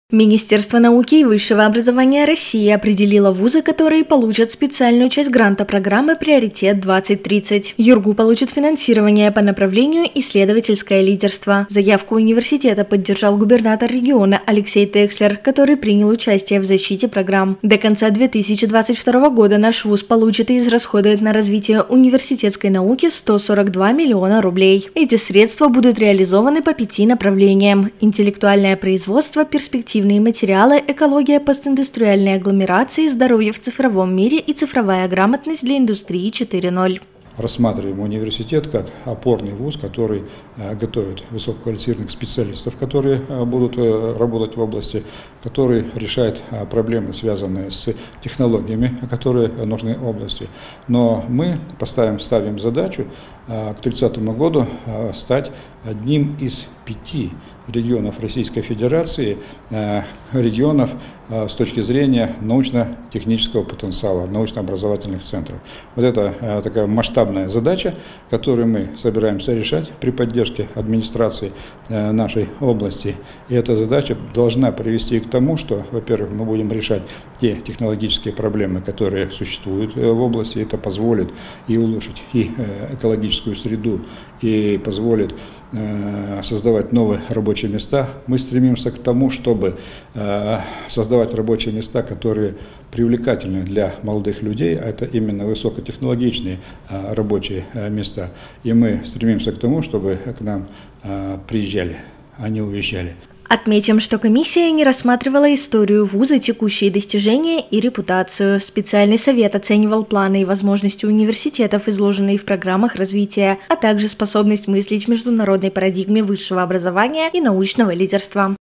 Министерство науки и высшего образования России определило вузы, которые получат специальную часть гранта программы «Приоритет-2030». ЮрГУ получит финансирование по направлению «Исследовательское лидерство». Заявку университета поддержал губернатор региона Алексей Текслер, который принял участие в защите программ. До конца 2022 года наш вуз получит и израсходует на развитие университетской науки 142 миллиона рублей. Эти средства будут реализованы по 5 направлениям: интеллектуальное производство, перспективные материалы, экология постиндустриальной агломерации, здоровье в цифровом мире и цифровая грамотность для индустрии 4.0. Рассматриваем университет как опорный вуз, который готовит высококвалифицированных специалистов, которые будут работать в области, который решает проблемы, связанные с технологиями, которые нужны области. Но мы ставим задачу к 2030 году стать одним из 5 регионов Российской Федерации, регионов с точки зрения научно-технического потенциала, научно-образовательных центров. Вот это такая масштабная задача, которую мы собираемся решать при поддержке администрации нашей области. И эта задача должна привести к тому, что, во-первых, мы будем решать те технологические проблемы, которые существуют в области. Это позволит и улучшить и экологическую среду, и позволит создавать новые рабочие места. Мы стремимся к тому, чтобы создавать рабочие места, которые привлекательны для молодых людей, а это именно высокотехнологичные рабочие места. И мы стремимся к тому, чтобы к нам приезжали, а не уезжали. Отметим, что комиссия не рассматривала историю вуза, текущие достижения и репутацию. Специальный совет оценивал планы и возможности университетов, изложенные в программах развития, а также способность мыслить в международной парадигме высшего образования и научного лидерства.